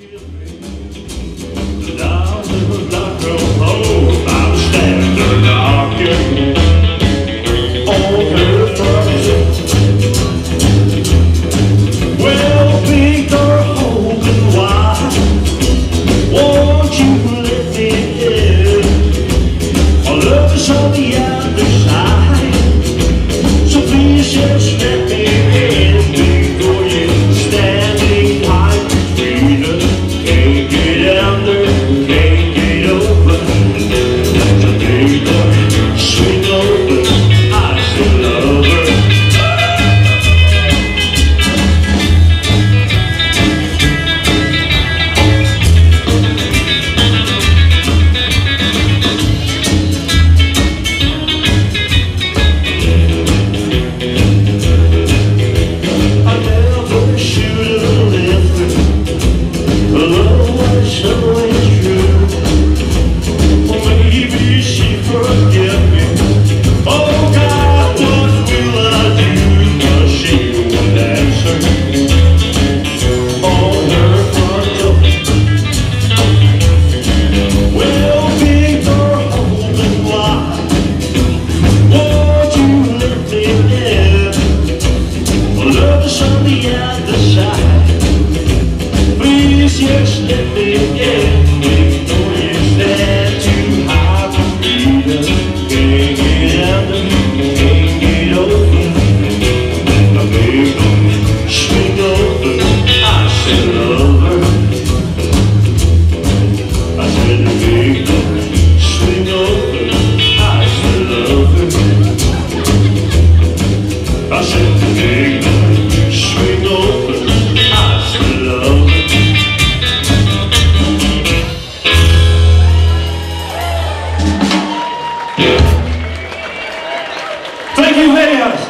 Thank you very much.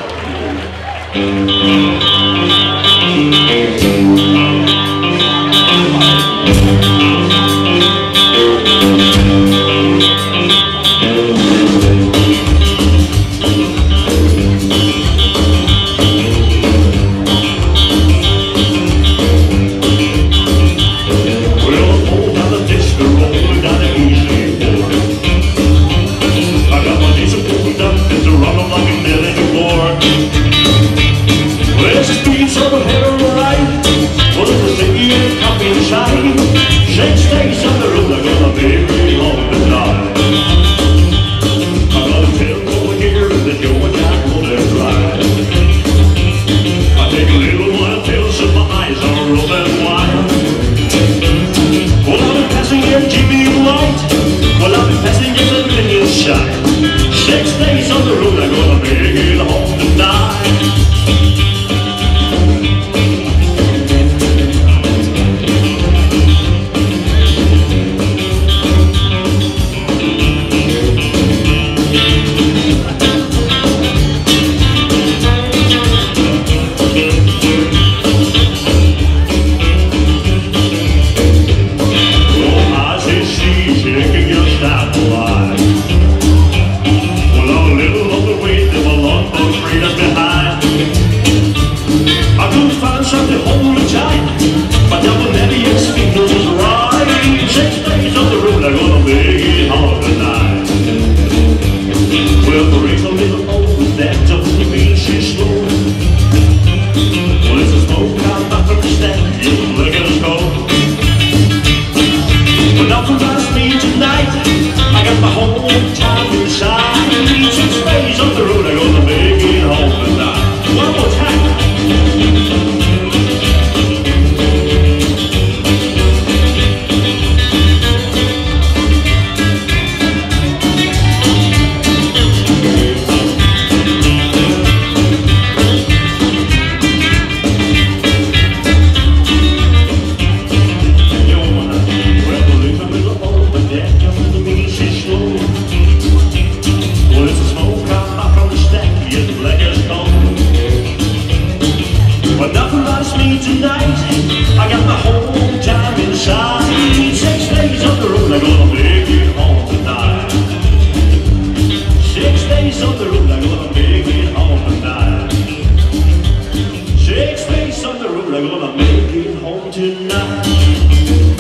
I'm gonna make it home tonight.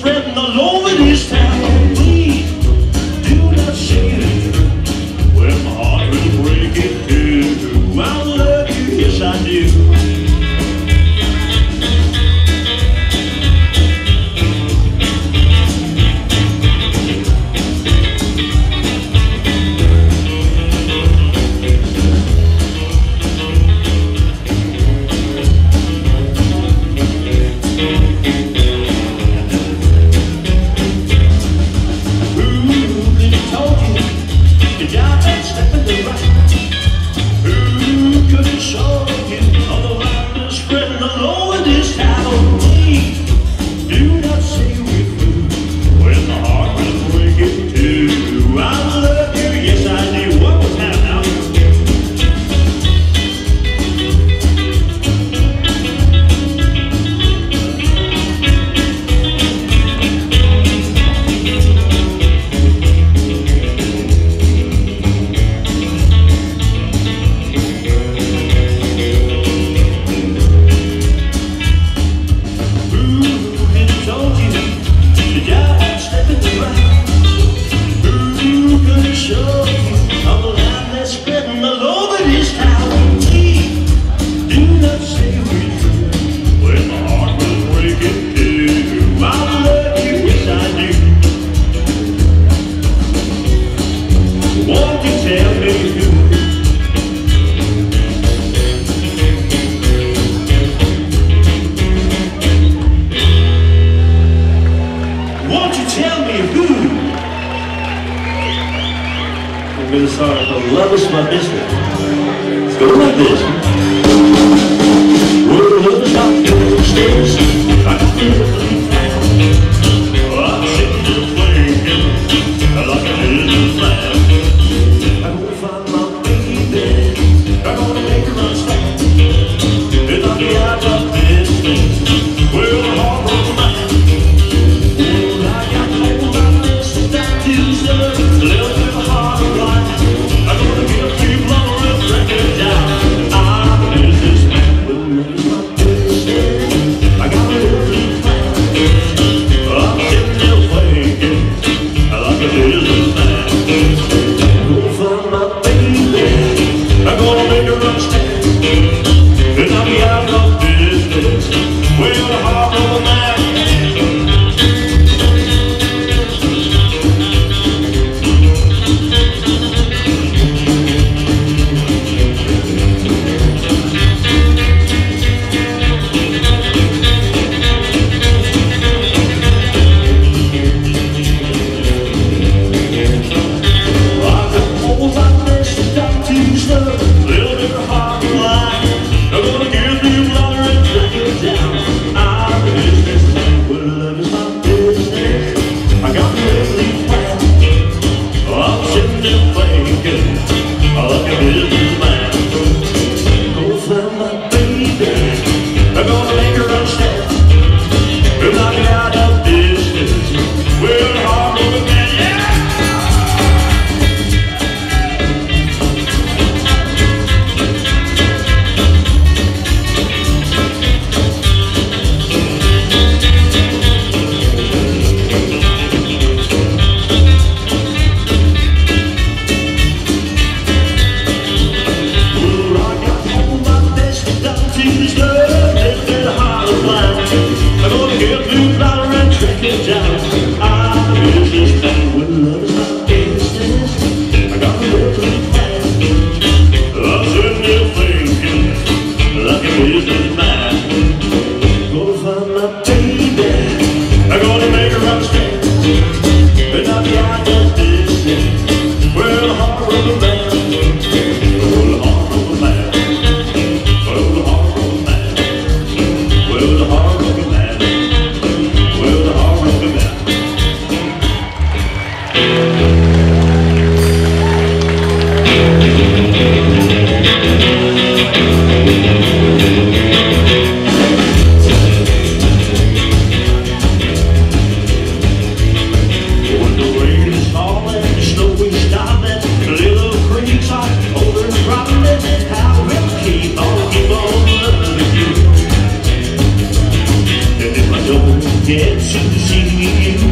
spreading all over this town. Please do not say it. Well, my heart will break it too. I love you, yes I do. This song called Love Is My Business. Let's go like this. Well, love is not your stairs. I can feel it down. I'm sitting there playing like a little man. I'm gonna find my baby. I'm gonna make her understand. And I'll be out of business. Well, the heart of a man. Well, I got to hold my business down to the little bit of heart of life.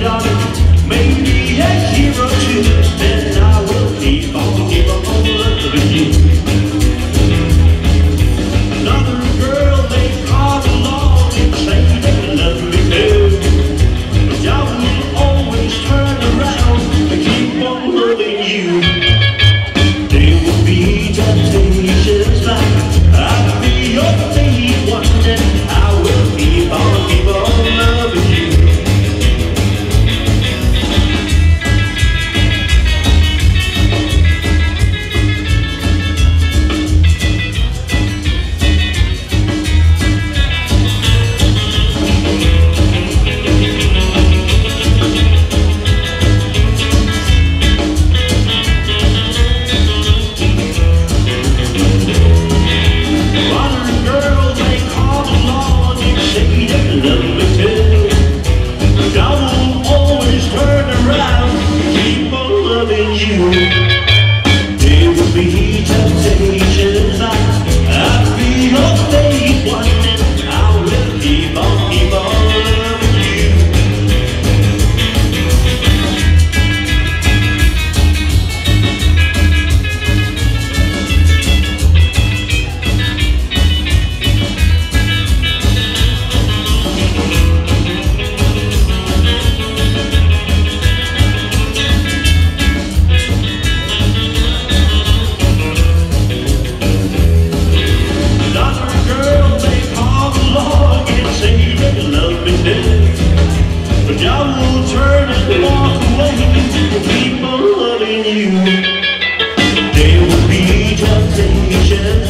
darling, maybe a year or two, then I will keep on loving you. Another girl may come along and say they love me too, but I will always turn around and keep on loving you. There will be temptations like I'll be your day one day. I will keep on loving you. There will be temptations like I'll be your favorite one, and I will keep on loving you. But I will turn and walk away and keep on loving you. There will be temptation